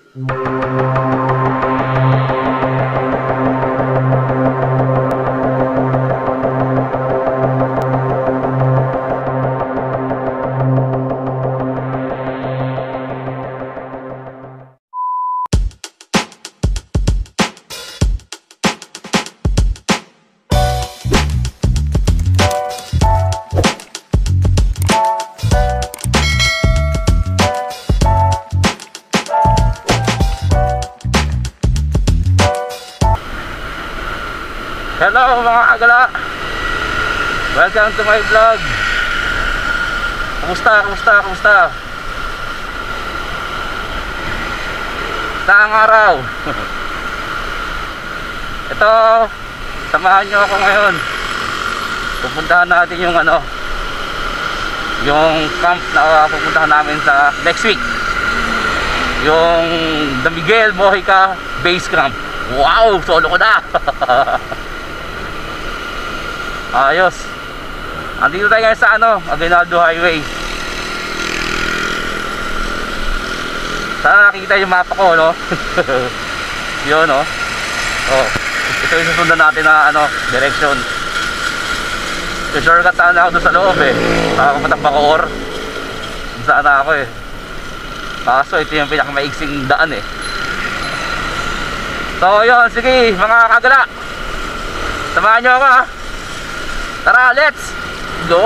Hello mga kagala, welcome to my vlog. Kumusta? Saang araw? Ito, samahan nyo ako ngayon. Pupuntahan natin yung yung camp na pupuntahan namin sa next week. Yung the Miguel Mojica base camp. Wow, solo ko na. Ayos. Andito tayo ngayon sa Aguinaldo Highway. Sana nakikita yung mapa ko, no? Yun, no? Oh, ito yung susundan natin na direction. Shortcut na ako doon sa loob Saka pumatang Bacoor. Sana ako Kaso ito yung pinakamaiksing daan So yun, sige mga kagala, samahan nyo ako Tara, let's go!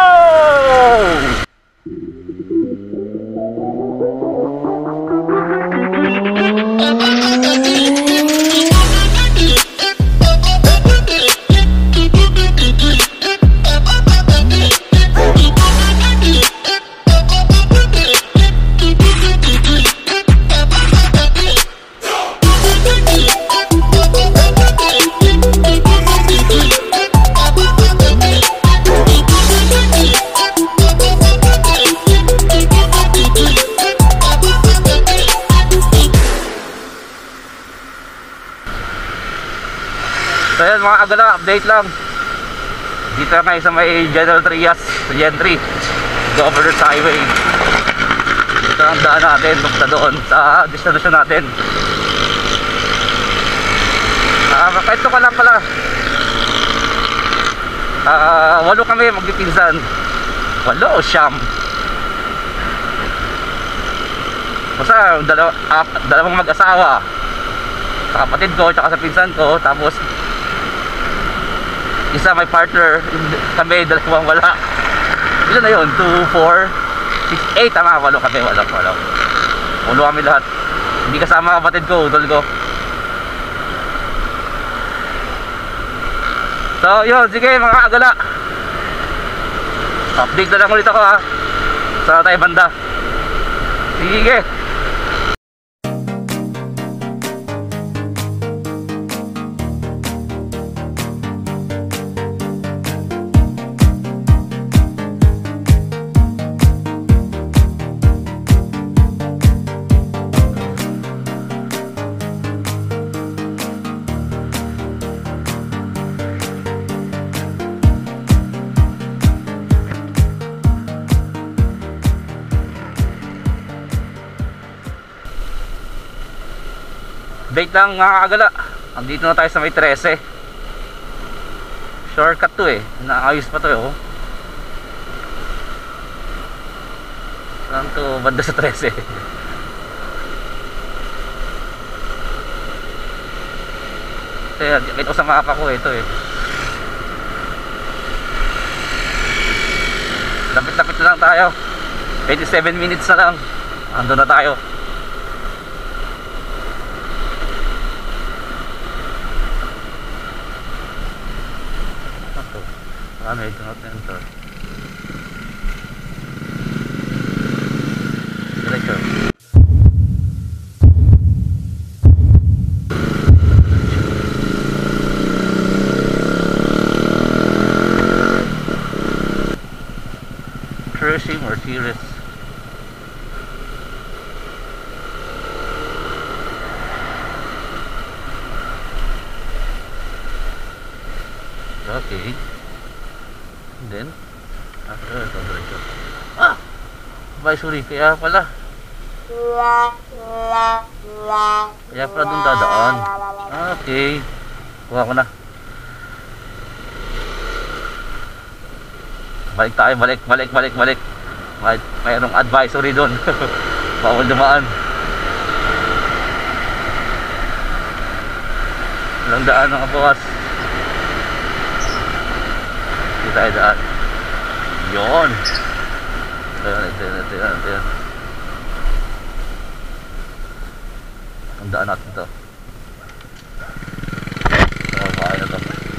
So yan mga kagala, update lang. Dito na kayo sa may General Trias, sa Gen 3 Governor's Highway. Ito ang daan natin, bukta doon sa destination natin. Ito ka lang pala, 8 kami magpipinsan. 8 o 9. Basta dalawang mag-asawa, sa kapatid ko tsaka sa pinsan ko. Tapos isa may partner, kami dalawang wala. Ilan na yun? 2, 4, 6, 8. Tama, 8 kami, 8 kami lahat. Hindi kasama kapatid ko, udol ko. So yun, sige mga kagala, update na lang ulit ako sa tayo banda. Sige. Update lang mga kagala, andito na tayo sa may 13. Shortcut to naayos pa to Saan to? Banda sa 13. Ito sa mapa ko ito Lapit-lapit na lang tayo, 27 minutes na lang, ando na tayo. May do not enter. Diretso. Crushing or serious. Okay. Then after ito diretso. Advisory kaya pala Kaya pala doon dadaan. Okay. Kuha ko na. Balik tayo, balik. Mayroong advisory doon. Bawal dumaan. Walang daan mga boss. Hindi tayo daan. Yun. Ito yan. Ang daan natin ito. Bahay na ito.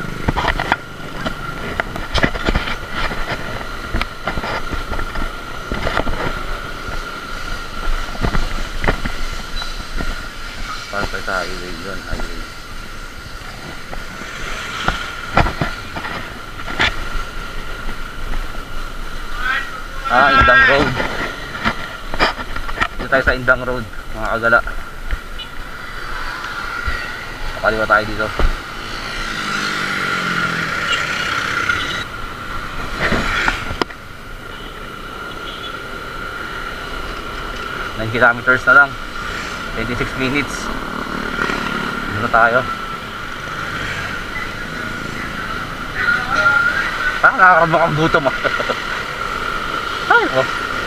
Para sa highway yun, highway. Indang Road. Dito tayo sa Indang Road, mga kagala. Pakaliwa tayo dito. Nine kilometers na lang, 26 minutes. Dito na tayo. Nakakaramang gutom ah. Ay, oh.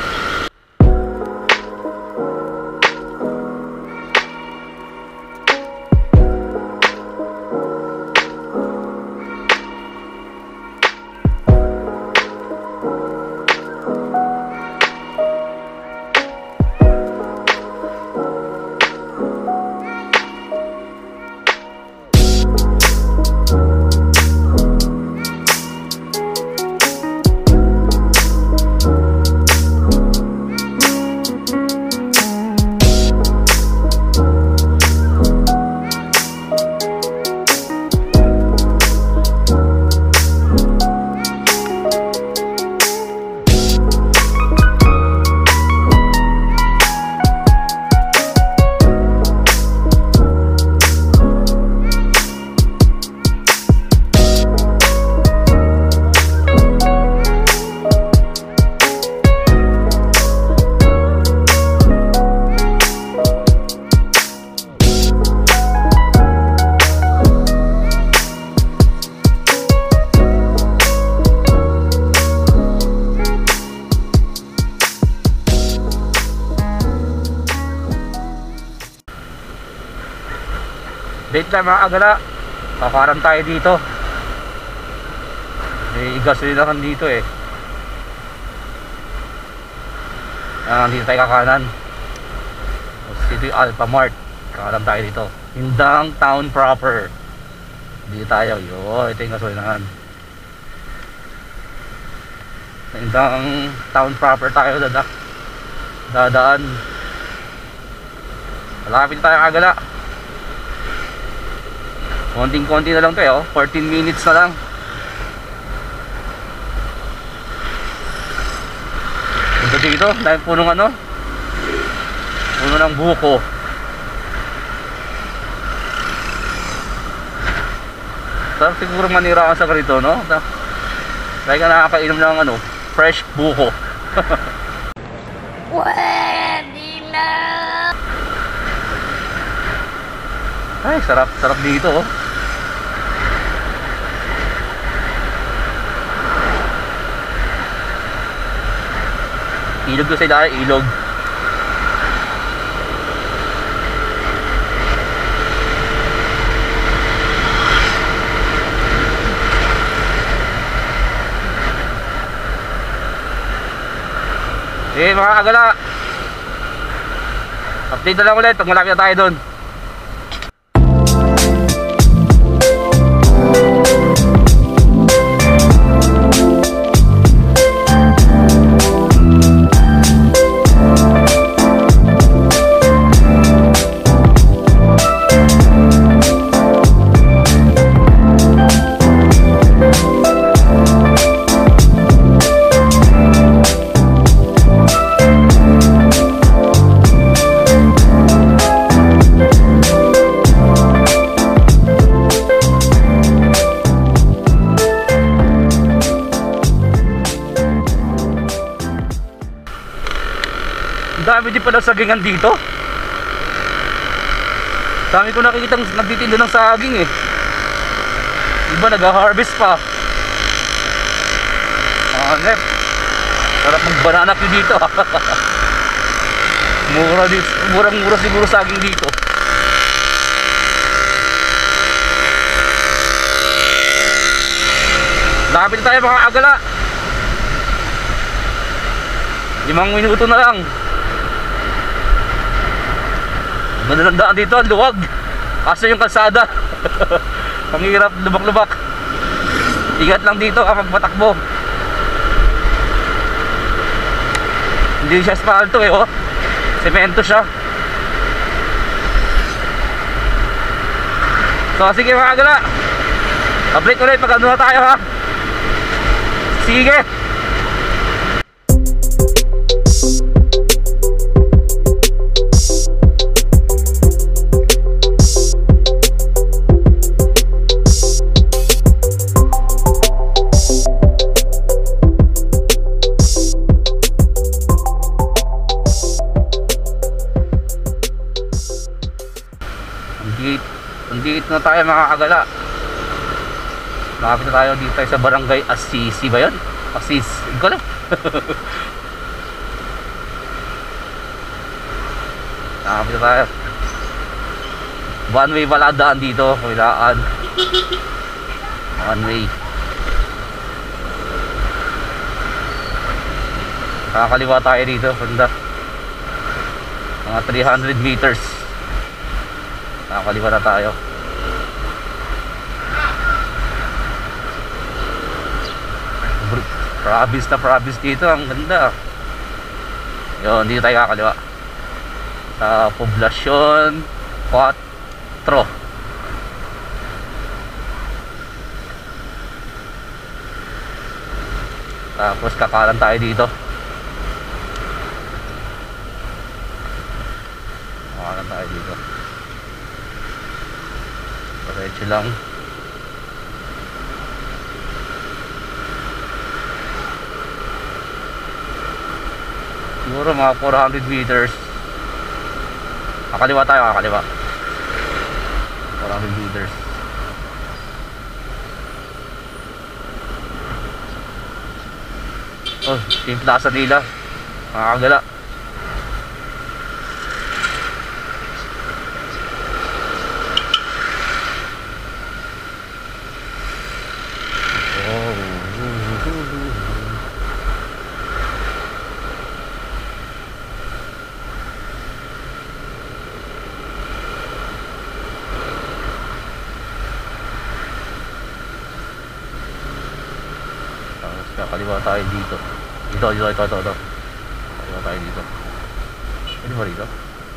Date na mga kagala. Kakaran tayo dito. May gasolinahan dito eh. Dito tayo kakanan. Dito yung Alphamart. Kakaran tayo dito. Indang town proper. Dito tayo. Ito yung gasolinahan. Indang town proper tayo dadaan. Malapit tayo kagala. Konting-konti na lang tayo, 14 minutes na lang. Ito dito, dahil punong puno ng buko. Sarap siguro maniraan sa ganito, no? Dahil ka nakakainom ng fresh buko. Pwede na! Ay, sarap dito oh. Ilog ko sa ilalim, ilog. Mga kagala, update na lang ulit pag malapit na tayo doon. Dami din pala sagingan dito. Dami ko nakikita nagtitinda ng saging eh. Iba nag-harvest pa. Hanep. Sarap mag-banana queue dito. Murang-mura siguro saging dito. Lapit na tayo mga agala. 5 minuto na lang. Ganda ng daan dito, ang luwag. Kaso yung kalsada ang hirap, lubak-lubak. Ingat lang dito kapag patakbo. Hindi siya asfalto eh, oh. Semento siya. So sige mga agala, update ulit pag ano na tayo ha. Sige. Nandito na tayo mga kagala. Nakapit na tayo dito tayo sa barangay Assisi ba yun? Assis, ikaw lang. Nakapit na tayo. One way pala daan dito. Kailangan one way. Nakakaliwa tayo dito. Ganda. Mga 300 meters. Nakakaliwa na tayo. Province na province dito. Ang ganda. Yun, dito tayo kakaliwa. Sa Poblacion 4. Tapos kakalan tayo dito. Kakalan tayo dito. Diretso lang. Siguro mga 400 meters. Kakaliwa tayo, kakaliwa. 400 meters. Oh, yung plaza nila. Makakagala. Kakaliwa tayo dito. Ito. Kakaliwa tayo dito. Pwede ba rito?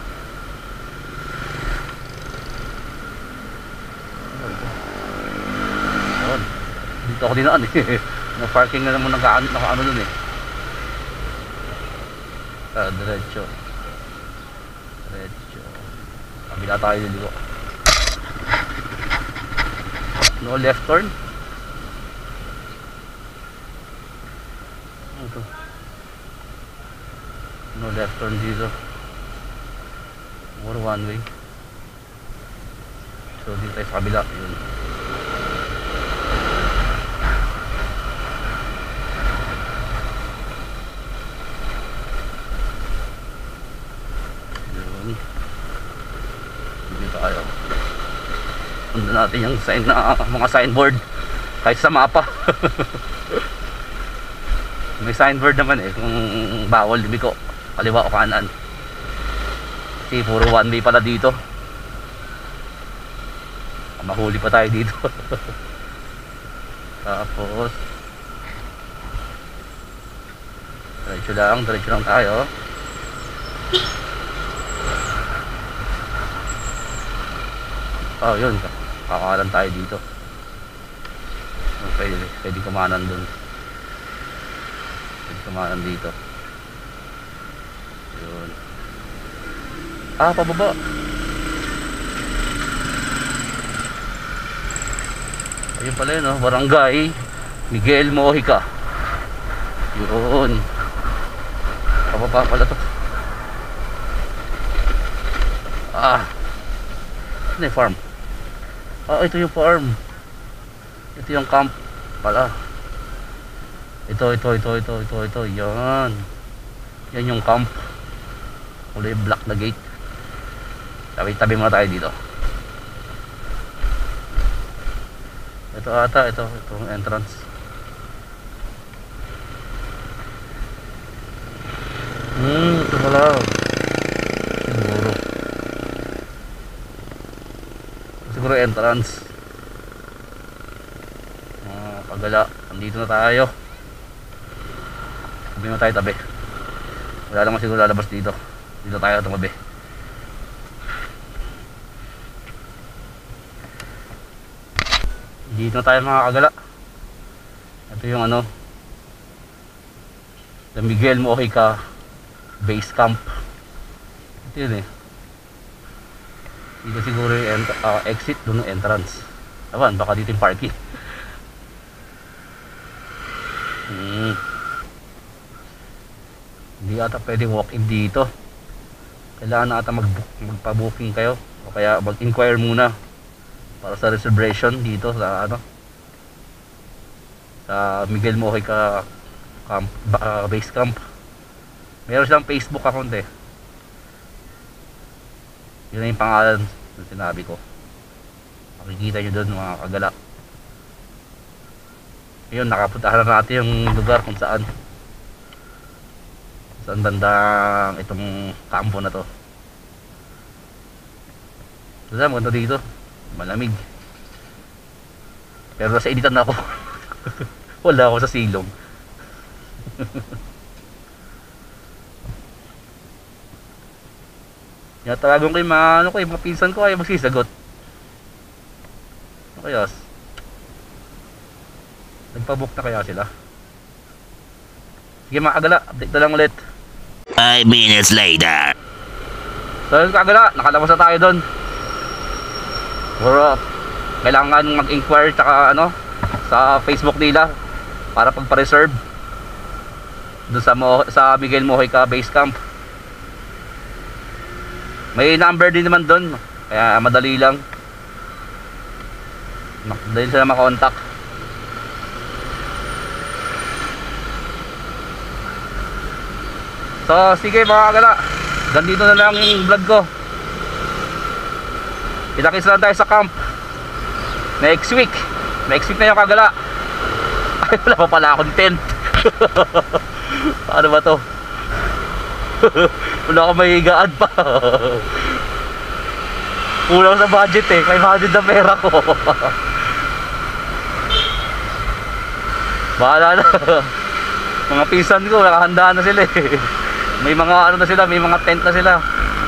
Ayan. Dito ako dinaan eh. Na-parking na naman naka-ano dun eh. Diretso. Kabila tayo dito. No left turn. Ito. No left turn dito. More one way. So dito tayo sa kabila. Yun. Dito tayo. Punta natin yung sign na mga signboard kahit sa mapa. May signboard naman eh kung bawal lumiko kaliwa o kanan. Kasi puro one way pala dito. Mahuli pa tayo dito. Tapos diretso lang tayo. Oh yun, kakalan tayo dito. Pwede kumanan dun. Kumanan dito. Yun. Pababa. Ayun pala yun, oh. Barangay Miguel Mojica. Yun. Pababa pala to. Ano yung farm? Ah, ito yung farm. Ito yung camp pala. Ito. Yan. Yan yung camp. Kulay black na gate. Tabi muna tayo dito. Ito ata, ito entrance. Ito pala. Siguro entrance. Pagala, andito na tayo. Tabi na tayo tabi. Wala naman siguro lalabas dito. Dito tayo tumabi. Dito na tayo mga kagala. Ito yung ano, the Miguel Mojica base camp. Ito yun eh. Dito siguro yung exit, doon yung entrance. Awan, baka dito yung parking. Hindi ata pwedeng walk-in dito. Kailangan na ata magpa-booking kayo, o kaya mag-inquire muna para sa reservation dito sa ano, sa Miguel Mojica camp, base camp. Meron silang Facebook account eh. Yun na yung pangalan na sinabi ko. Makikita nyo doon mga kagala. Yun, nakapuntahan na natin yung lugar kung saan bandang itong kampo na to. Diba, maganda dito, malamig. Pero nasa initan na ako. Wala ako sa silong. Tawagan ko yung mga pinsan ko ay magsisagot. Ano kaya? Nagpabook na kaya sila? Sige mga kagala, update na lang ulit. 5 minutes later. So yun kagala, nakalabas na tayo doon. Pero kailangan mag-inquire tsaka ano, sa Facebook nila para pagpa-reserve doon sa Miguel Mojica base camp. May number din naman doon, kaya madali lang. Madali sila makontak. So sige mga kagala, ganito na lang yung vlog ko. Kita-kits lang tayo sa camp next week na yung kagala. Ay, wala pa pala akong tent. Paano ba to? Wala akong mahigaan pa. Kulang sa budget eh, 500 na pera ko. Bahala na. Mga pinsan ko nakahandaan na sila eh. May mga ano na sila, may mga tent na sila.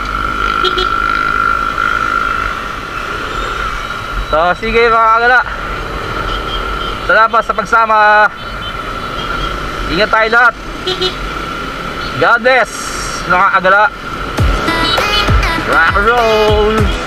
So sige mga kagala, salamat sa pagsama. Ingat tayo lahat. God bless mga kagala. Rock and roll.